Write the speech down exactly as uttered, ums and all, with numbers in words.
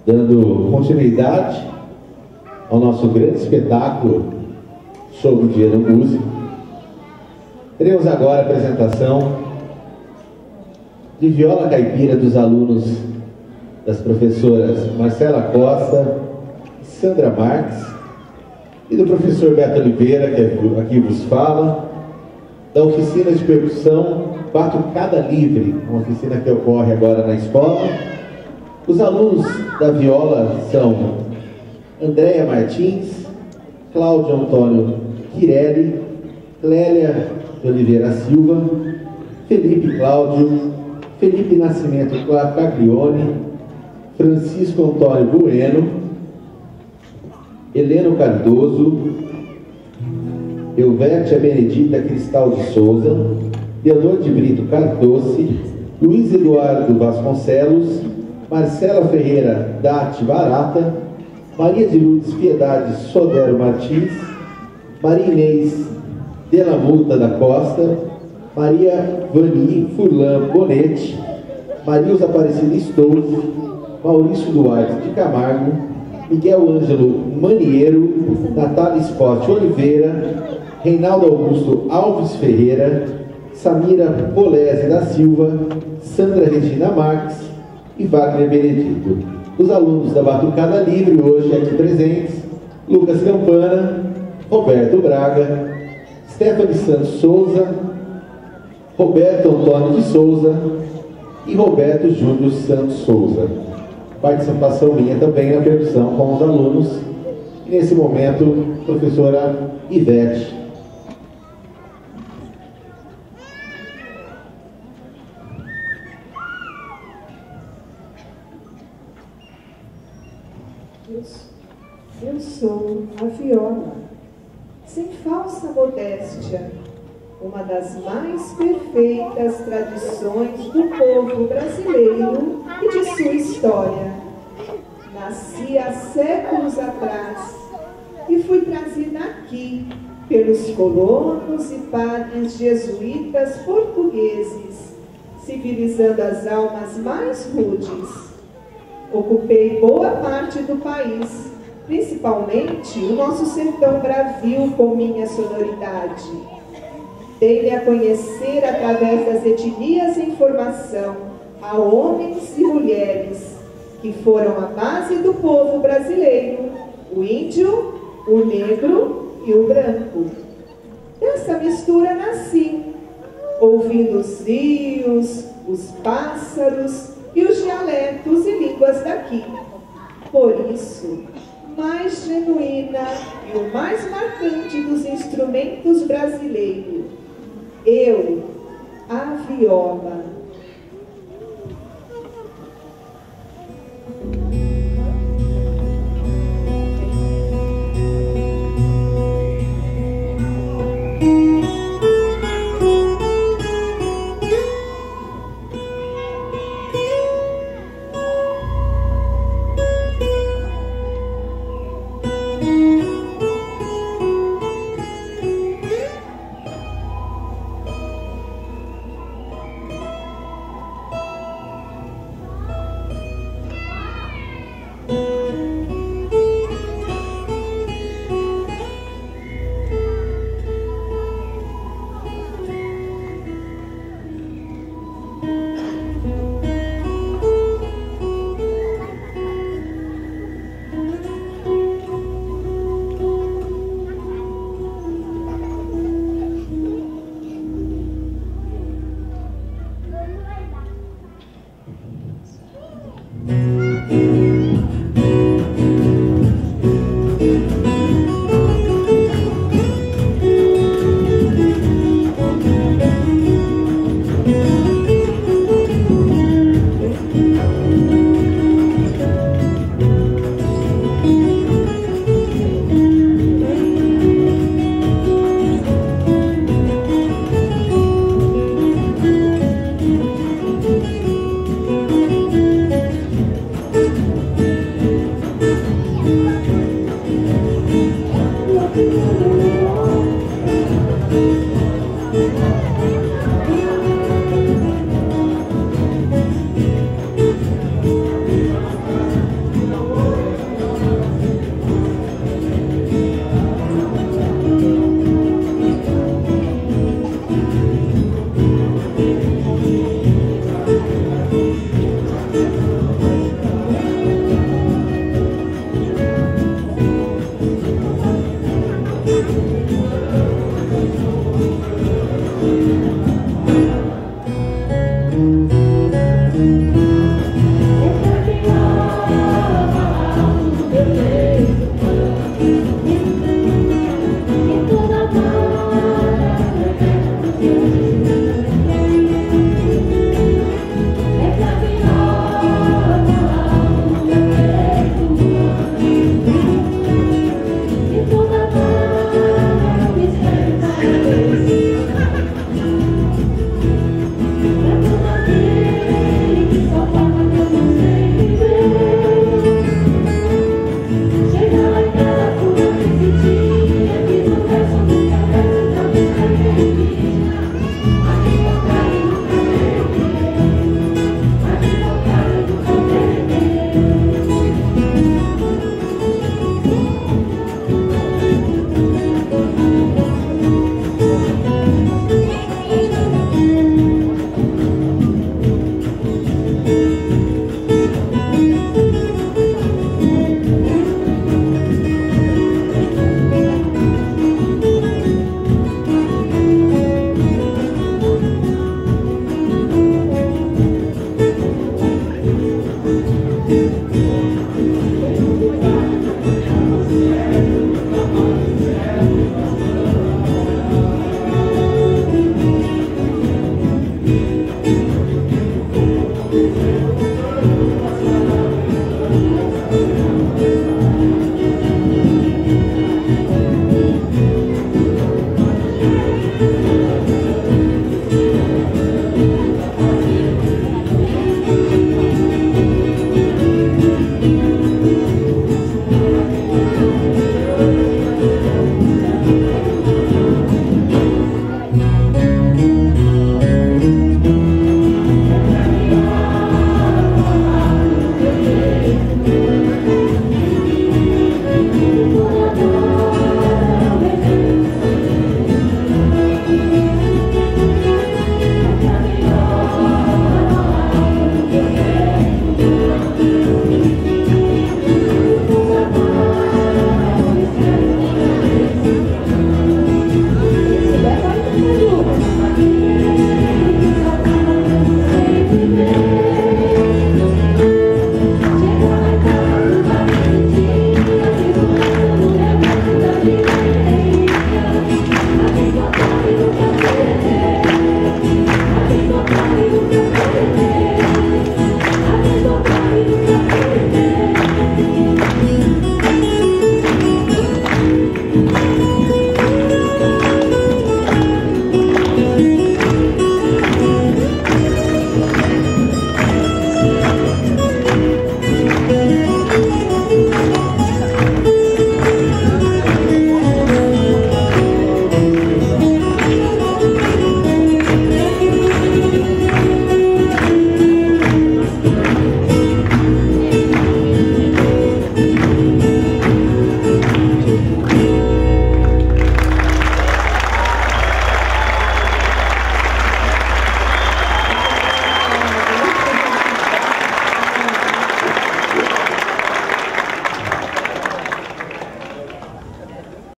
dando continuidade ao nosso grande espetáculo Show do Dia do Músico. Teremos agora a apresentação de viola caipira dos alunos das professoras Marcela Costa e Sandra Marques e do professor Beto Oliveira, que aqui vos fala, da oficina de percussão Batucada Livre, uma oficina que ocorre agora na escola. Os alunos da viola são Andréia Martins, Cláudio Antônio Quirelli, Clélia de Oliveira Silva, Felipe Cláudio, Felipe Nascimento Caglione, Francisco Antônio Bueno, Heleno Cardoso, Elvétia Benedita Cristal de Souza, Leonor de Brito Cardoce, Luiz Eduardo Vasconcelos, Marcela Ferreira Dati Barata, Maria de Lourdes Piedade Sodero Martins, Maria Inês Delamuta da Costa, Maria Vani Furlan Bonetti, Marilza Aparecida Stolz, Maurício Duarte de Camargo, Miguel Ângelo Maniero, Natália Scott Oliveira, Reinaldo Augusto Alves Ferreira, Samira Polese da Silva, Sandra Regina Marques e Wagner Benedito. Os alunos da Batucada Livre hoje aqui presentes: Lucas Campana, Roberto Braga, Stephanie Santos Souza, Roberto Antônio de Souza e Roberto Júlio Santos Souza. Participação minha também na percussão com os alunos. E nesse momento, professora Ivete. Eu sou a viola, sem falsa modéstia, uma das mais perfeitas tradições do povo brasileiro e de sua história. Nasci há séculos atrás e fui trazida aqui pelos colonos e padres jesuítas portugueses, civilizando as almas mais rudes. Ocupei boa parte do país, principalmente o nosso sertão bravio com minha sonoridade. Dei-me a conhecer através das etnias em formação a homens e mulheres que foram a base do povo brasileiro, o índio, o negro e o branco. Dessa mistura nasci, ouvindo os rios, os pássaros e os dialetos e línguas daqui. Por isso, mais genuína e o mais marcante dos instrumentos brasileiros, eu, a viola,